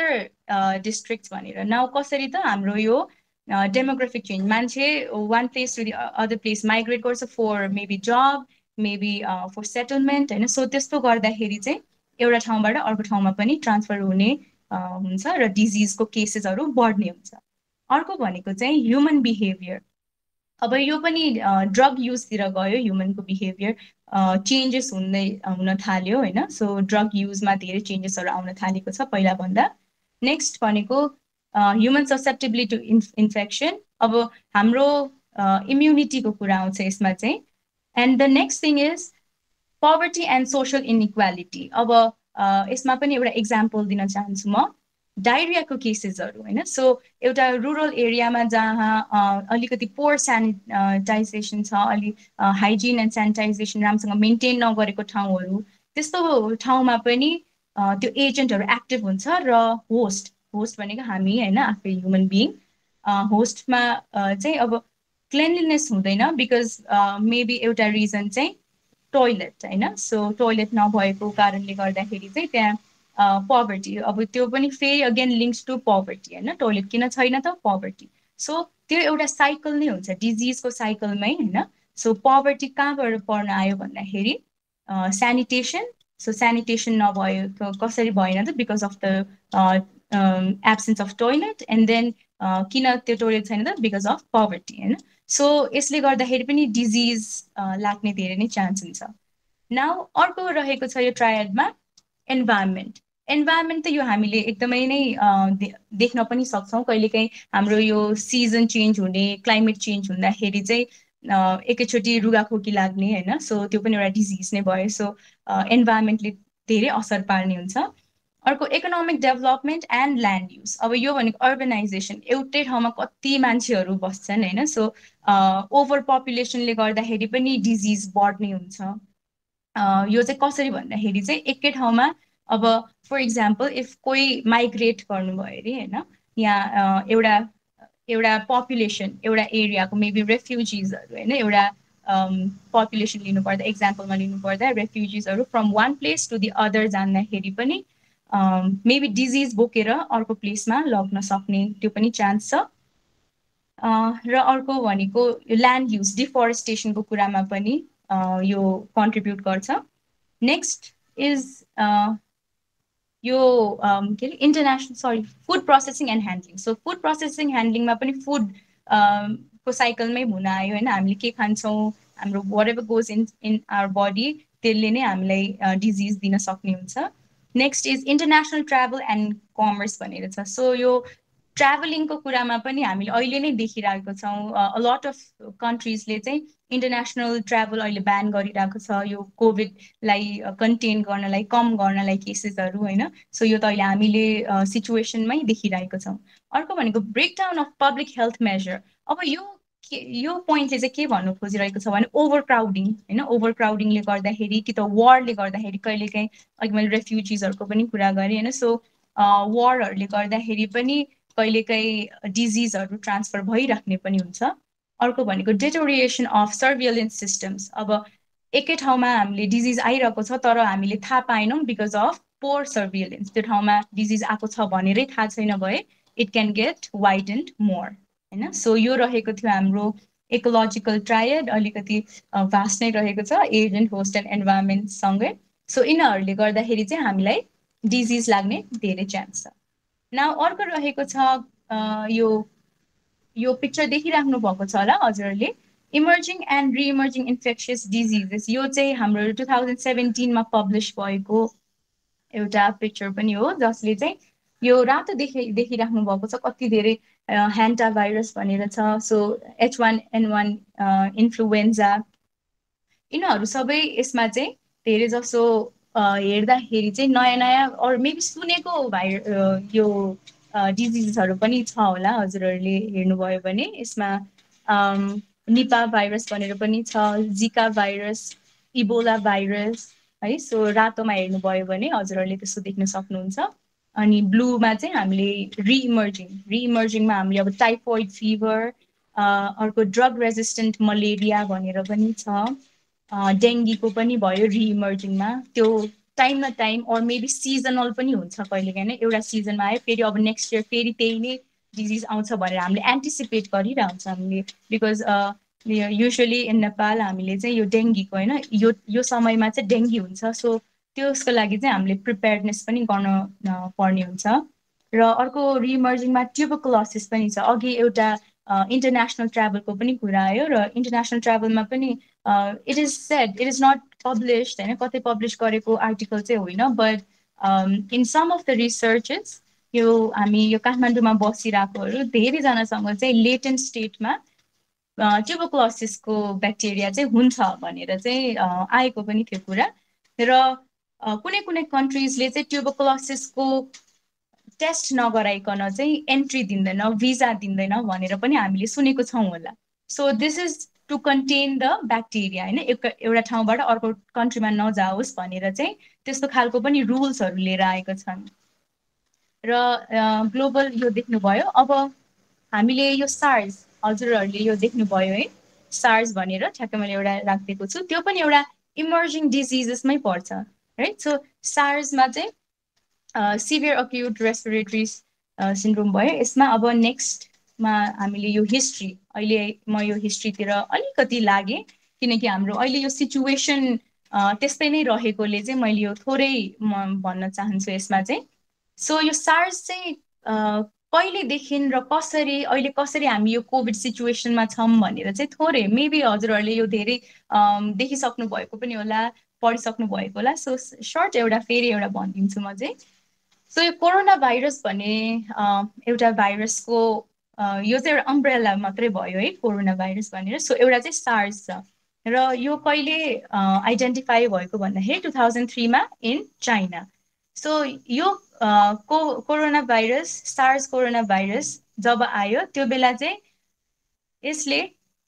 other districts भनेर। नाउ कसरी त हाम्रो यो डेमोग्राफिक चेन्ज, मान्छे one place to the other place migrate गर्छ for maybe job, maybe for settlement होइन। सो त्यस्तो गर्दाखेरि चाहिँ एउटा ठाउँबाट अर्को ठाउँमा पनि ट्रान्सफर हुने हुन्छ र डिजिजको केसेसहरू बढ्ने हुन्छ। अर्को भनेको चाहिँ ह्युमन बिहेभियर। अब यो पनि ड्रग युजतिर गयो, ह्युमनको बिहेभियर चेन्जेस हुन थाल्यो होइन। सो ड्रग युजमा धेरै चेन्जेसहरू आउन थालेको छ पहिलाभन्दा। नेक्स्ट भनेको ह्युमन ससेप्टेबिलिटी टु इन्फेक्सन। अब हाम्रो इम्युनिटीको कुरा आउँछ यसमा चाहिँ। And the next thing is poverty and social inequality. अब यसमा पनि एउटा इक्जाम्पल दिन चाहन्छु म, डायरियाको केसेसहरू होइन। सो एउटा रुरल एरियामा जहाँ अलिकति पोर सेनिटाइजेसन छ, अलिक हाइजिन एन्ड सेनिटाइजेसन राम्रोसँग मेन्टेन नगरेको ठाउँहरू, त्यस्तो ठाउँमा पनि त्यो एजेन्टहरू एक्टिभ हुन्छ। र होस्ट भनेको हामी होइन, आफै ह्युमन बिइङ। होस्टमा चाहिँ अब क्लिनलीनेस हुँदैन बिकज मेबी एउटा रिजन चाहिँ टोइलेट होइन। सो टोइलेट नभएको कारणले गर्दाखेरि चाहिँ त्यहाँ पोभर्टी, अब त्यो पनि फेरि अगेन लिङ्क्स टु पोभर्टी होइन। टोइलेट किन छैन त, पोभर्टी। सो त्यो एउटा साइकल नै हुन्छ डिजिजको साइकलमै होइन। सो पोभर्टी कहाँबाट पर्न आयो भन्दाखेरि सेनिटेसन। सो सेनिटेसन नभएको कसरी भएन त, because of the absence of toilet. And then किन त्यो टोइलेट छैन त, बिकज अफ पोभर्टी होइन। सो यसले गर्दाखेरि पनि डिजिज लाग्ने धेरै नै चान्स हुन्छ। नाउ अर्को रहेको छ यो ट्रायडमा एन्भाइरोमेन्ट। एन्भाइरोमेन्ट त यो हामीले एकदमै नै देख्न पनि सक्छौँ। कहिलेकाहीँ हाम्रो यो सिजन चेन्ज हुने, क्लाइमेट चेन्ज हुँदाखेरि चाहिँ एकैचोटि रुगाखोकी लाग्ने होइन, सो त्यो पनि एउटा डिजिज नै भयो। सो इन्भाइरोमेन्टले धेरै असर पार्ने हुन्छ। अर्को economic development and land use. अब यो भनेको अर्बनाइजेसन, एउटै ठाउँमा कति मान्छेहरू बस्छन् होइन, सो ओभर पपुलेसनले गर्दाखेरि पनि डिजिज बढ्ने हुन्छ। यो चाहिँ कसरी भन्दाखेरि चाहिँ एकै ठाउँमा अब फर इक्जाम्पल इफ कोही माइग्रेट गर्नुभयो अरे होइन, यहाँ एउटा पपुलेसन एउटा एरियाको मेबी रेफ्युजिजहरू होइन, एउटा पपुलेसन लिनुपर्दा एक्जाम्पलमा लिनुपर्दा रेफ्युजिजहरू from one place to the other जाँदाखेरि पनि मेबी डिजिज बोकेर अर्को प्लेसमा लग्न सक्ने त्यो पनि चान्स छ। र अर्को भनेको ल्यान्ड युज डिफोरेस्टेसनको कुरामा पनि यो कन्ट्रिब्युट गर्छ। नेक्स्ट इज यो के अरे international food processing and handling. So food processing ह्यान्डलिङमा पनि फुड को साइकलमै हुन आयो होइन, हामीले के खान्छौँ, हाम्रो what ever goes in our body त्यसले नै हामीलाई डिजिज दिन सक्ने हुन्छ। Next is international travel and commerce भनेर छ। सो यो ट्राभलिङको कुरामा पनि हामीले अहिले नै देखिरहेको छौँ, लट अफ कन्ट्रिजले चाहिँ इन्टरनेसनल ट्राभल अहिले ब्यान गरिरहेको छ, यो कोभिडलाई कन्टेन गर्नलाई, कम गर्नलाई केसेसहरू होइन। सो यो त अहिले हामीले सिचुएसनमै देखिरहेको छौँ। अर्को भनेको breakdown of public health measure. अब यो पोइन्टले चाहिँ के भन्नु खोजिरहेको छ भने ओभर क्राउडिङ होइन, ओभर क्राउडिङले गर्दाखेरि कि त वारले गर्दाखेरि, कहिलेकाहीँ अघि मैले रेफ्युजिजहरूको पनि कुरा गरेँ होइन, सो वारहरूले गर्दाखेरि पनि कहिलेकाहीँ डिजिजहरू ट्रान्सफर भइराख्ने पनि हुन्छ। अर्को भनेको डेटोरिएसन अफ सर्भिलेन्स सिस्टम्स। अब एकै ठाउँमा हामीले डिजिज आइरहेको छ तर हामीले थाहा पाएनौँ बिकज अफ पोर सर्भिलेन्स, त्यो ठाउँमा डिजिज आएको छ भनेरै थाहा छैन भए it can get widened more होइन। सो यो रहेको थियो हाम्रो इकोलोजिकल ट्रायड, अलिकति भास्ट नै रहेको छ, एजेन्ट होस्ट एन्ड इन्भाइरोमेन्टसँगै। सो यिनीहरूले गर्दाखेरि चाहिँ हामीलाई डिजिज लाग्ने धेरै चान्स छ। न अर्को रहेको छ यो पिक्चर देखिराख्नु भएको छ होला हजुरहरूले, emerging and reemerging infectious diseases. यो चाहिँ हाम्रो 2017मा पब्लिस भएको एउटा पिक्चर पनि हो, जसले चाहिँ यो रातो देखिराख्नु भएको छ, कति धेरै ह्यान्टा भाइरस भनेर छ। सो H1N1 इन्फ्लुएन्जा, यिनीहरू सबै यसमा चाहिँ धेरै जसो हेर्दाखेरि चाहिँ नयाँ नयाँ अरू मेबी सुनेको यो डिजिजहरू पनि छ होला, हजुरहरूले हेर्नुभयो भने यसमा निपा भाइरस भनेर पनि छ, जिका भाइरस, इबोला भाइरस है। सो रातोमा हेर्नुभयो भने हजुरहरूले त्यस्तो देख्न सक्नुहुन्छ। अनि ब्लूमा चाहिँ हामीले रिइमर्जिङमा हामीले अब टाइफोइड फिभर, अर्को ड्रग रेजिस्टेन्ट मलेरिया भनेर पनि छ, डेङ्गीको पनि भयो रिइमर्जिङमा। त्यो टाइम न टाइम अर मेबी सिजनल पनि हुन्छ, कहिलेकाहीँ नै एउटा सिजनमा आयो फेरि अब नेक्स्ट इयर फेरि त्यही नै डिजिज आउँछ भनेर हामीले एन्टिसिपेट गरिरहन्छ हामीले, बिकज युजली इन नेपाल हामीले चाहिँ यो डेङ्गीको होइन यो समयमा चाहिँ डेङ्गी हुन्छ, सो त्यसको लागि चाहिँ हामीले प्रिपेयर्डनेस पनि गर्न पर्ने हुन्छ। र अर्को रिइमर्जिङमा ट्युबरकुलोसिस पनि छ। अघि एउटा इन्टरनेसनल ट्राभलको पनि कुरा आयो, र इन्टरनेसनल ट्राभलमा पनि it is said, it is not published होइन, कतै पब्लिस गरेको आर्टिकल चाहिँ होइन, but in some of the researches यो हामी यो काठमाडौँमा बसिरहेकोहरू धेरैजनासँग चाहिँ लेटेन्ट स्टेटमा ट्युबरकुलोसिसको ब्याक्टेरिया चाहिँ हुन्छ भनेर चाहिँ आएको पनि थियो कुरा। र कुनै कुनै कन्ट्रिजले चाहिँ ट्युबरकुलोसिसको टेस्ट नगराइकन चाहिँ एन्ट्री दिँदैन, भिजा दिँदैन भनेर पनि हामीले सुनेको छौँ होला। So this is to contain the bacteria होइन, एउटा ठाउँबाट अर्को कन्ट्रीमा नजाओस् भनेर चाहिँ त्यस्तो खालको पनि रुल्सहरू लिएर आएको छन्। र ग्लोबल यो देख्नुभयो। अब हामीले यो सार्स, हजुरहरूले यो देख्नुभयो है, सार्स भनेर ठ्याक्कै मैले एउटा राखिदिएको छु, त्यो पनि एउटा इमर्जिङ डिजिजेसमै पर्छ राइट। सो सार्समा चाहिँ सिभियर अक्युट रेस्पिरेटरी सिन्ड्रोम भयो। यसमा अब नेक्स्टमा हामीले यो हिस्ट्री, अहिले म यो हिस्ट्रीतिर अलिकति लागेँ किनकि हाम्रो अहिले यो सिचुएसन त्यस्तै नै रहेकोले चाहिँ मैले यो थोरै म भन्न चाहन्छु यसमा चाहिँ। सो यो सार्स चाहिँ कहिलेदेखि र कसरी, अहिले कसरी हामी यो कोभिड सिचुएसनमा छौँ भनेर चाहिँ थोरै मेबी हजुरहरूले यो धेरै देखिसक्नु भएको पनि होला, पढिसक्नु भएको होला। सो सर्ट एउटा फेरि एउटा भनिदिन्छु म चाहिँ। सो यो कोरोना भाइरस भन्ने एउटा भाइरसको यो चाहिँ एउटा अम्ब्रेला मात्रै भयो है कोरोना भाइरस भनेर सो एउटा चाहिँ सार्स छ र यो कहिले आइडेन्टिफाई भएको भन्दाखेरि 2003 मा इन चाइना सो यो corona virus SARS corona virus जब आयो त्यो बेला चाहिँ यसले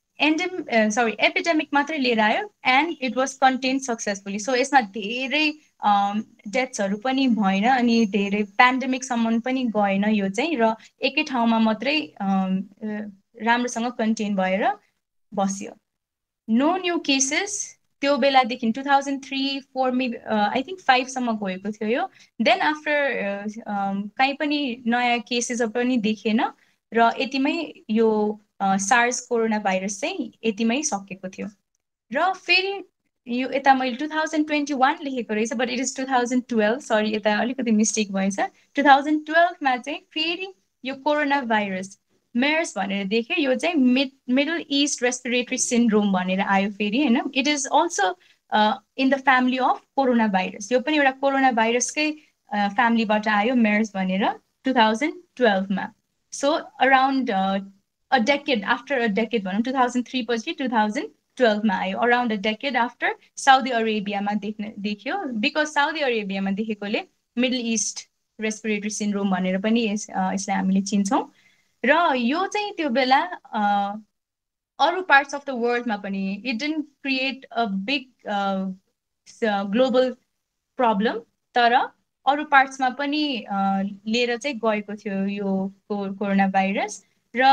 एपिडेमिक मात्रै लिएर आयो and it was contain successfully so यसमा धेरै डेथ्सहरू पनि भएन अनि धेरै पेन्डेमिकसम्म पनि गएन यो चाहिँ र एकै ठाउँमा मात्रै राम्रोसँग कन्टेन भएर बस्यो नो न्यू केसेस त्यो बेलादेखि 2003-4 आई थिङ्क 5सम्म गएको थियो यो देन आफ्टर कहीँ पनि नयाँ केसेसहरू पनि देखेन र यतिमै यो सार्स कोरोना भाइरस चाहिँ यतिमै सकेको थियो र फेरि यो यता मैले 2021 लेखेको रहेछ बट इट इज 2012 सरी यता अलिकति मिस्टेक भएछ 2012मा चाहिँ फेरि यो कोरोना भाइरस मेयर्स भनेर देखेँ यो चाहिँ मिडल इस्ट रेस्पिरेटरी सिन्ड्रोम भनेर आयो फेरि होइन it is also in the family of corona virus यो पनि एउटा कोरोना भाइरसकै फ्यामिलीबाट आयो मेयर्स भनेर 2012मा so around a decade after a decade भनौँ 2003 पछि 2012मा आयो around a decade after Saudi अरेबियामा देखियो बिकज साउदी अरेबियामा देखेकोले मिडल इस्ट रेस्पिरेटरी सिन्ड्रोम भनेर पनि यसलाई हामीले चिन्छौँ र यो चाहिँ त्यो बेला अरू पार्ट्स अफ द वर्ल्डमा पनि it didn't create a big global problem तर अरू पार्ट्समा पनि लिएर चाहिँ गएको थियो यो कोरोना भाइरस र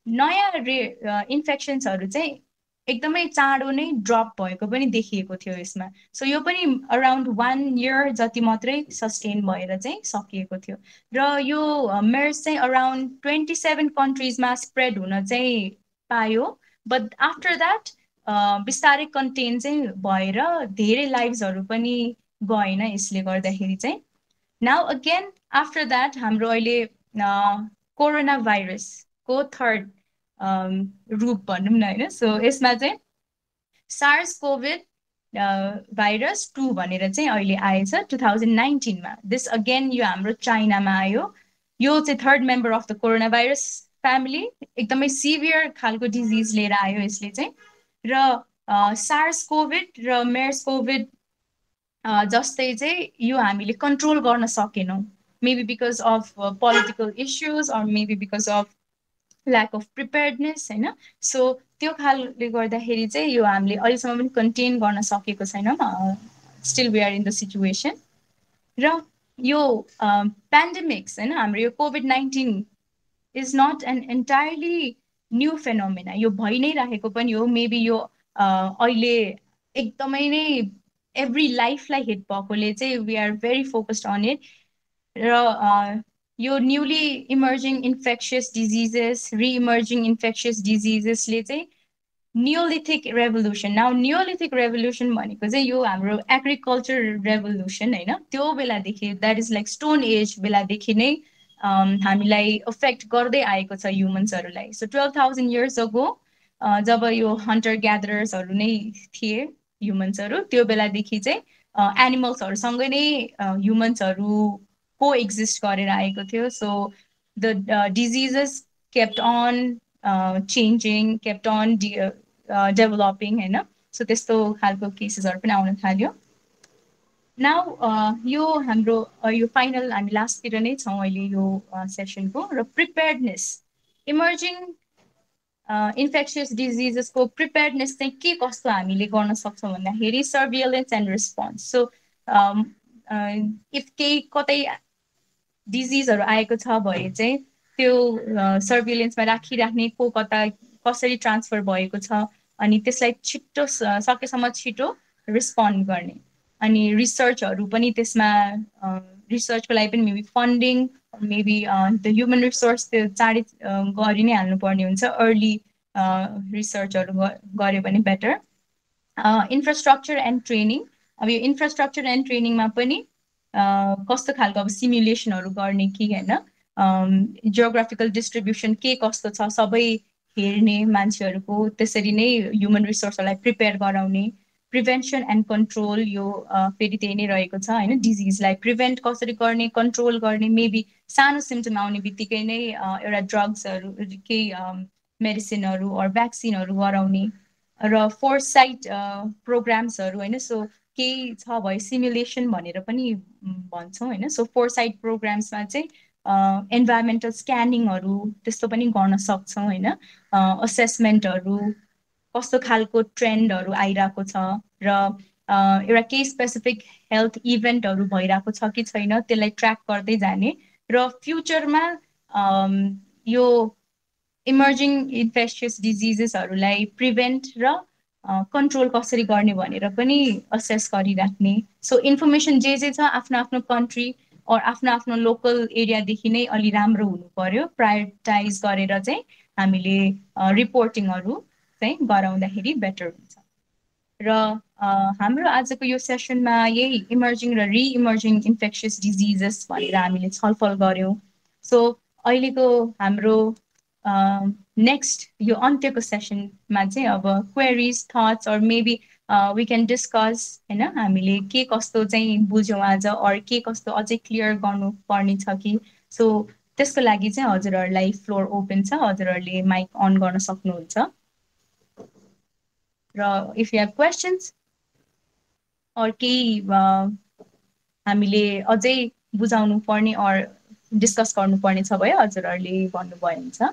नयाँ इन्फेक्सन्सहरू चाहिँ एकदमै चाँडो नै ड्रप भएको पनि देखिएको थियो यसमा सो यो पनि अराउन्ड 1 इयर जति मात्रै सस्टेन भएर चाहिँ सकिएको थियो र यो मेर्स चाहिँ अराउन्ड 27 कन्ट्रिजमा स्प्रेड हुन चाहिँ पायो बट आफ्टर द्याट बिस्तारै कन्टेन चाहिँ भएर धेरै लाइफ्सहरू पनि गएन यसले गर्दाखेरि चाहिँ नाउ अगेन आफ्टर द्याट हाम्रो अहिले कोरोना भाइरसको थर्ड रूप भनौँ न होइन सो यसमा चाहिँ सार्स कोभिड भाइरस 2 भनेर चाहिँ अहिले आएछ 2019मा दिस अगेन यो हाम्रो चाइनामा आयो यो चाहिँ third member of the corona virus family एकदमै सिभियर खालको डिजिज लिएर आयो यसले चाहिँ र सार्स कोभिड र मेर्स कोभिड जस्तै चाहिँ यो हामीले कन्ट्रोल गर्न सकेनौँ maybe because of political issues or maybe because of lack of preparedness होइन सो त्यो खालले गर्दाखेरि चाहिँ यो हामीले अहिलेसम्म पनि कन्टेन गर्न सकेको छैनौँ still we are in the situation र यो पेन्डेमिक्स होइन हाम्रो यो कोभिड-19 is not an entirely new phenomena यो भइ नै राखेको पनि हो मेबी यो अहिले एकदमै नै एभ्री लाइफलाई हिट भएकोले चाहिँ we are very focused on it र यो newly emerging infectious diseases reemerging infectious डिजिजेसले चाहिँ Neolithic revolution now Neolithic revolution भनेको चाहिँ यो हाम्रो एग्रिकल्चर रेभोल्युसन होइन त्यो बेलादेखि that is like stone age बेलादेखि नै हामीलाई अफेक्ट गर्दै आएको छ ह्युमन्सहरूलाई सो 12,000 इयर्स अगो जब यो हन्टर ग्यादरर्सहरू नै थिए ह्युमन्सहरू त्यो बेलादेखि चाहिँ एनिमल्सहरूसँगै नै ह्युमन्सहरू को एक्जिस्ट गरेर आएको थियो so the diseases kept on changing kept on developing होइन सो त्यस्तो खालको केसेसहरू पनि आउन थाल्यो नाउ यो हाम्रो यो फाइनल हामी लास्टतिर नै छौँ अहिले यो सेसनको र प्रिपेयर्डनेस इमर्जिङ इन्फेक्सियस डिजिजेसको प्रिपेयर्डनेस चाहिँ के कस्तो हामीले गर्न सक्छौँ भन्दाखेरि surveillance and response so if केही कतै डिजिजहरू आएको छ भने चाहिँ त्यो सर्भिलेन्समा राखिराख्ने को कता कसरी ट्रान्सफर भएको छ अनि त्यसलाई छिट्टो सकेसम्म छिटो रेस्पोन्ड गर्ने अनि रिसर्चहरू पनि त्यसमा रिसर्चको लागि पनि maybe funding maybe the human resource त्यो चाँडै गरि नै हाल्नुपर्ने हुन्छ अर्ली रिसर्चहरू गऱ्यो भने बेटर इन्फ्रास्ट्रक्चर एन्ड ट्रेनिङ अब यो इन्फ्रास्ट्रक्चर एन्ड ट्रेनिङमा पनि कस्तो खालको अब सिमुलेसनहरू गर्ने कि होइन जियोग्राफिकल डिस्ट्रिब्युसन के कस्तो छ सबै हेर्ने मान्छेहरूको त्यसरी नै ह्युमन रिसोर्सहरूलाई प्रिपेयर गराउने प्रिभेन्सन एन्ड कन्ट्रोल यो फेरि त्यही नै रहेको छ होइन डिजिजलाई प्रिभेन्ट कसरी गर्ने कन्ट्रोल गर्ने मेबी सानो सिम्टम आउने बित्तिकै नै एउटा ड्रग्सहरू केही मेडिसिनहरू अर भ्याक्सिनहरू गराउने र फोरसाइट प्रोग्राम्सहरू होइन सो केही छ भयो सिमुलेसन भनेर पनि भन्छौँ होइन सो फोरसाइट प्रोग्राम्समा चाहिँ इन्भाइरोमेन्टल स्क्यानिङहरू त्यस्तो पनि गर्न सक्छौँ होइन असेसमेन्टहरू कस्तो खालको ट्रेन्डहरू आइरहेको छ र एउटा केही स्पेसिफिक हेल्थ इभेन्टहरू भइरहेको छ कि छैन त्यसलाई ट्र्याक गर्दै जाने र फ्युचरमा यो इमर्जिङ इन्फेक्सियस डिजिजेसहरूलाई प्रिभेन्ट र कन्ट्रोल कसरी गर्ने भनेर पनि असेस गरिराख्ने सो इन्फर्मेसन जे छ आफ्नो आफ्नो कन्ट्री अर आफ्नो आफ्नो लोकल एरियादेखि नै अलि राम्रो हुनु पर्यो प्रायोरिटाइज गरेर चाहिँ हामीले रिपोर्टिङहरू चाहिँ गराउँदाखेरि बेटर हुन्छ र हाम्रो आजको यो सेसनमा यही इमर्जिङ र रिइमर्जिङ इन्फेक्सियस डिजिजेस भनेर हामीले छलफल गऱ्यौँ सो अहिलेको हाम्रो नेक्स्ट यो अन्त्यको सेसनमा चाहिँ अब queries thoughts or maybe we can discuss होइन हामीले के कस्तो चाहिँ बुझ्यौँ आज अर के कस्तो अझै क्लियर गर्नुपर्ने छ कि सो त्यसको लागि चाहिँ हजुरहरूलाई फ्लोर ओपन छ हजुरहरूले माइक अन गर्न सक्नुहुन्छ र if you have questions or केही हामीले अझै बुझाउनु पर्ने अर डिस्कस गर्नुपर्ने छ भयो हजुरहरूले भन्नुभयो हुन्छ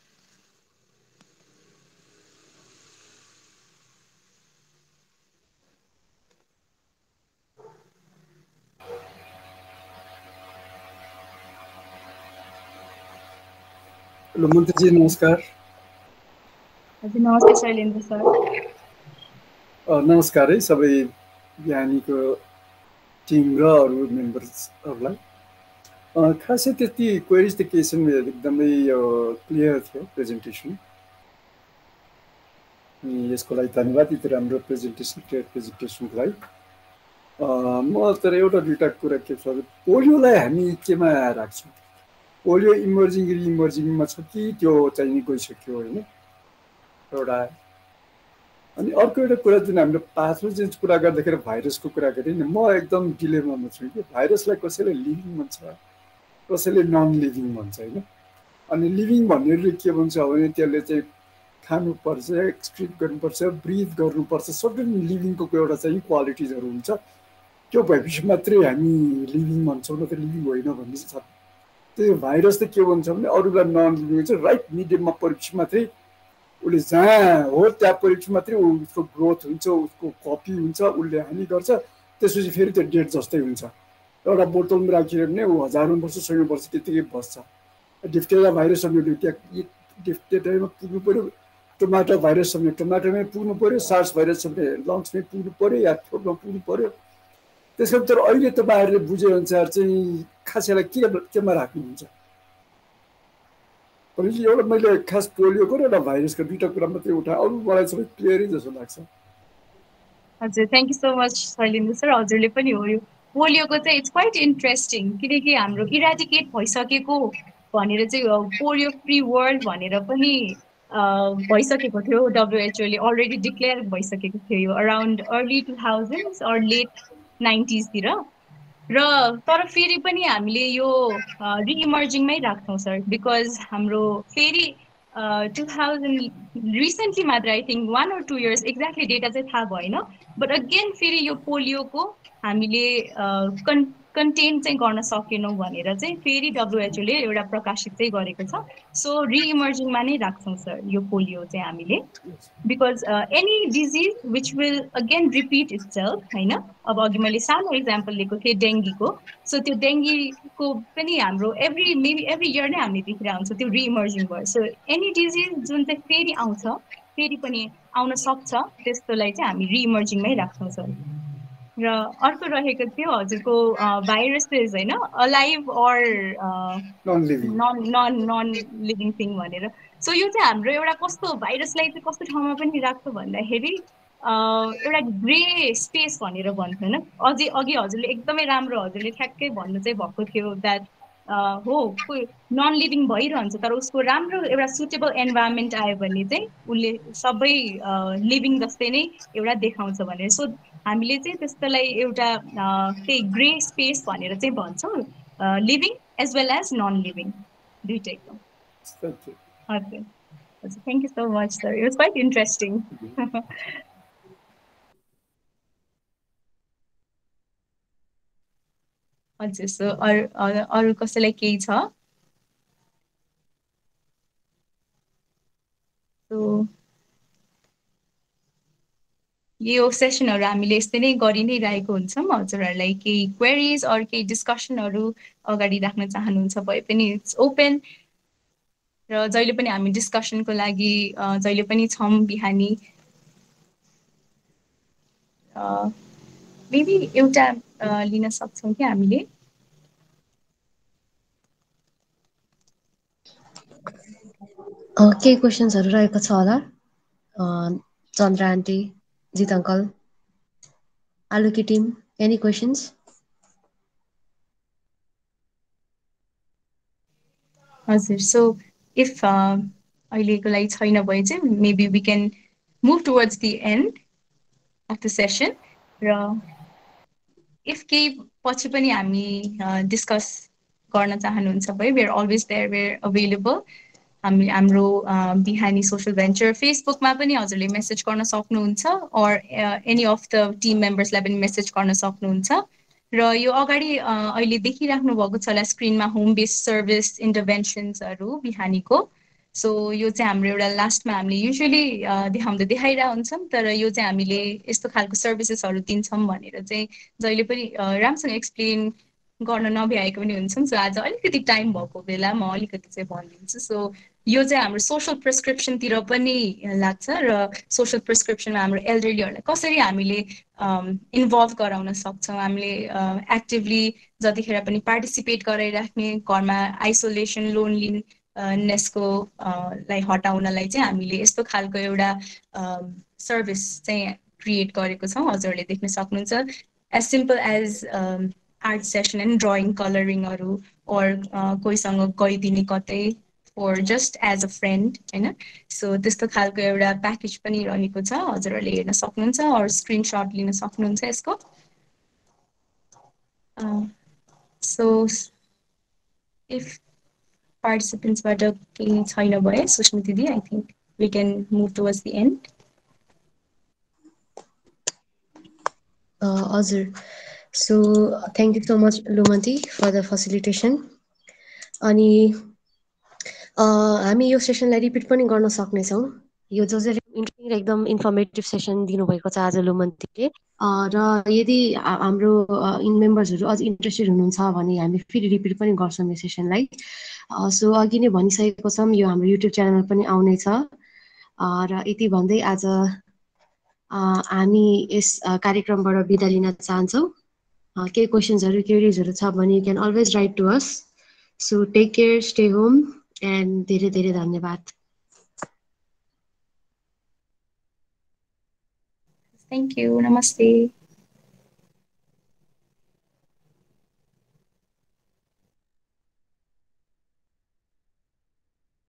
हेलो मन्त्रीजी नमस्कार हजुर नमस्ते शैलेन्द्र सर नमस्कार है सबै ज्ञानीको टिम र अरू मेम्बर्सहरूलाई खासै त्यति क्वेरिज त केही छैन एकदमै क्लियर थियो प्रेजेन्टेसन यसको लागि धन्यवाद यति राम्रो प्रेजेन्टेसन क्लियर प्रेजेन्टेसनको लागि म तर एउटा दुईवटा कुरा के छ पोलियोलाई हामी केमा राख्छौँ पोलियो इमर्जिङ रिइमर्जिङमा छ कि त्यो चाहिँ गइसक्यो होइन एउटा अनि अर्को एउटा कुरा जुन हामीले पाथोजेन्स कुरा गर्दाखेरि भाइरसको कुरा गरेँ नि म एकदम डिलेमामा छु कि भाइरसलाई कसैले लिभिङ भन्छ कसैले नन लिभिङ भन्छ होइन अनि लिभिङ भन्नेले के भन्छ भने त्यसले चाहिँ खानुपर्छ एक्सक्रिट गर्नुपर्छ ब्रिथ गर्नुपर्छ सबै लिभिङको एउटा चाहिँ क्वालिटिजहरू हुन्छ त्यो भएपछि मात्रै हामी लिभिङ भन्छौँ न त लिभिङ होइन भन्ने छ त्यो भाइरस त के भन्छ भने अरूलाई नन लिभिङ चाहिँ राइट मिडियममा परेपछि मात्रै उसले जहाँ हो त्यहाँ परेपछि मात्रै उसको ग्रोथ हुन्छ उसको कपी हुन्छ उसले हानि गर्छ त्यसपछि फेरि त्यो डेट जस्तै हुन्छ एउटा बोतलमा राखियो भने ऊ हजारौँ वर्ष सयौँ वर्ष त्यतिकै बस्छ डिफ्थेरिया भाइरस भने डिफ्थेरियामा पुग्नु पऱ्यो टोमाटो भाइरस भने टोमाटोमै पुग्नु पऱ्यो सार्स भाइरस भने लङ्समै पुग्नु पऱ्यो या थ्रोटमा पुग्नु पऱ्यो त्यसको तर अहिले तपाईँहरूले बुझेअनुसार चाहिँ खासैलाई केमा राख्नुहुन्छ एउटा मैले खास पोलियोको र एउटा भाइरसको दुईवटा कुरा मात्रै उठाएँ अरू मलाई सबै क्लियरै जस्तो लाग्छ हजुर thank you so much Shailendra sir हजुरले पनि हो यो पोलियोको चाहिँ इट्स क्वाइट इन्ट्रेस्टिङ किनकि हाम्रो इराडिकेट भइसकेको भनेर चाहिँ पोलियो फ्री वर्ल्ड भनेर पनि भइसकेको थियो डब्लुएचओले अलरेडी डिक्लेयर भइसकेको थियो यो around early 2000s or late 90sतिर र तर फेरि पनि हामीले यो रिइमर्जिङमै राख्छौँ सर बिकज हाम्रो फेरि 2000 रिसेन्टली मात्र I think 1 or 2 years exactly data चाहिँ थाहा भएन बट अगेन फेरि यो पोलियोको हामीले कन्टेन चाहिँ गर्न सकेनौँ भनेर चाहिँ फेरि डब्लुएचओले एउटा प्रकाशित चाहिँ गरेको छ सो रिइमर्जिङमा नै राख्छौँ सर यो पोलियो चाहिँ हामीले because any disease which will again repeat itself होइन अब अघि मैले सानो इक्जाम्पल लिएको थिएँ डेङ्गीको सो त्यो डेङ्गीको पनि हाम्रो मेबी एभ्री इयर नै हामीले देखिरहेको हुन्छ त्यो रिइमर्जिङ भयो सो एनी डिजिज जुन चाहिँ फेरि आउँछ फेरि पनि आउन सक्छ त्यस्तोलाई चाहिँ हामी रिइमर्जिङमै राख्छौँ सर र अर्को रहेको थियो हजुरको भाइरसेस होइन alive or non living thing भनेर सो यो चाहिँ हाम्रो एउटा कस्तो भाइरसलाई चाहिँ कस्तो ठाउँमा पनि राख्छ भन्दाखेरि एउटा ग्रे स्पेस भनेर भन्छ होइन अघि हजुरले एकदमै राम्रो हजुरले ठ्याक्कै भन्नु चाहिँ भएको थियो द्याट हो नन लिभिङ भइरहन्छ तर उसको राम्रो एउटा सुटेबल इन्भाइरोमेन्ट आयो भने चाहिँ उसले सबै लिभिङ जस्तै नै एउटा देखाउँछ भनेर सो हामीले चाहिँ त्यस्तोलाई एउटा त्यही ग्रे स्पेस भनेर चाहिँ भन्छौँ living as well as non living दुइटैको हजुर हजुर thank you so much sir it was quite interesting हजुर सो अरू कसैलाई केही छ सो यो सेसनहरू हामीले यस्तै नै गरि नै रहेको हुन्छौँ हजुरहरूलाई केही क्वेरिज अरू केही डिस्कसनहरू अगाडि राख्न चाहनुहुन्छ भए पनि इट्स ओपन र जहिले पनि हामी डिस्कसनको लागि जहिले पनि छौँ बिहानी मेबी एउटा लिन सक्छौँ कि हामीले केही क्वेसन्सहरू रहेको छ होला चन्द्र आन्टी जित अङ्कल आलुकी टिम एनी क्वेसन्स हजुर सो इफ अहिलेको लागि छैन भए चाहिँ maybe we can move towards the end of the session र इफ केही पछि पनि हामी डिस्कस गर्न चाहनुहुन्छ भए we are always there we are available हाम्रो बिहानी सोसल भेन्चर फेसबुकमा पनि हजुरले मेसेज गर्न सक्नुहुन्छ or any of the team मेम्बर्सलाई पनि मेसेज गर्न सक्नुहुन्छ र यो अगाडि अहिले देखिराख्नु भएको छ होला स्क्रिनमा होम बेस्ड सर्भिस इन्टरभेन्सन्सहरू बिहानीको सो यो चाहिँ हाम्रो एउटा लास्टमा हामीले युजुअली देखाइरहेको हुन्छौँ तर यो चाहिँ हामीले यस्तो खालको सर्भिसेसहरू दिन्छौँ भनेर चाहिँ जहिले पनि राम्रोसँग एक्सप्लेन गर्न नभ्याएको पनि हुन्छौँ सो आज अलिकति टाइम भएको बेला म अलिकति चाहिँ भनिदिन्छु सो यो चाहिँ हाम्रो सोसल प्रिस्क्रिप्सनतिर पनि लाग्छ र सोसल प्रिस्क्रिप्सनमा हाम्रो एल्डरलीहरूलाई कसरी हामीले इन्भल्भ गराउन सक्छौँ हामीले एक्टिभली जतिखेर पनि पार्टिसिपेट गराइराख्ने घरमा आइसोलेसन लोनली नेसको लाई हटाउनलाई चाहिँ हामीले यस्तो खालको एउटा सर्भिस चाहिँ क्रिएट गरेको छौँ हजुरहरूले देख्न सक्नुहुन्छ as simple as art session and drawing कलरिङहरू ओर कोहीसँग गइदिने कतै or just as a friend हैन सो त्यस्तो खालको एउटा प्याकेज पनि रहेको छ हजुरहरूले हेर्न सक्नुहुन्छ or स्क्रिनशट लिन सक्नुहुन्छ यसको so if participants बाट केही छैन भए सुस्मिता दिदी I think we can move towards the end हजुर so thank you so much Lumanti for the facilitation अनि हामी यो सेसनलाई रिपिट पनि गर्न सक्नेछौँ यो जसले एकदम इन्फर्मेटिभ सेसन दिनुभएको छ आज लुमन्तीले र यदि हाम्रो मेम्बर्सहरू अझ इन्ट्रेस्टेड हुनुहुन्छ भने हामी फेरि रिपिट पनि गर्छौँ यो सेसनलाई सो अघि नै भनिसकेको छौँ यो हाम्रो युट्युब च्यानल पनि आउनेछ र यति भन्दै आज हामी यस कार्यक्रमबाट बिदा लिन चाहन्छौँ केही क्वेसन्सहरू क्वेरिजहरू छ भने you can always write to us so take care stay home and धेरै धेरै धन्यवाद Thank you. Namaste.